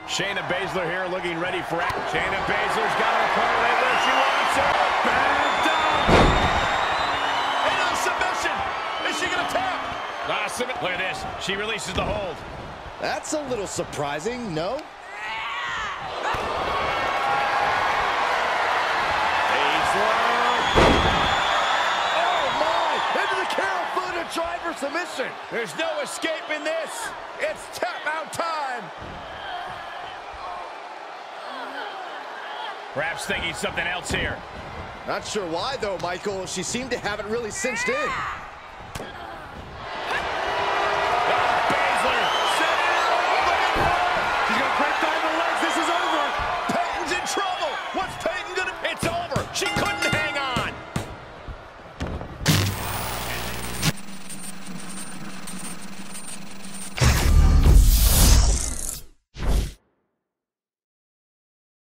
Shayna Baszler here looking ready for action. Shayna Baszler's got her opponent right where she wants her. Back down. Into the submission. Is she going to tap? Look at this. She releases the hold. That's a little surprising, no? Driver submission. There's no escaping this. It's tap out time. Perhaps thinking something else here. Not sure why, though, Michael. She seemed to have it really cinched in.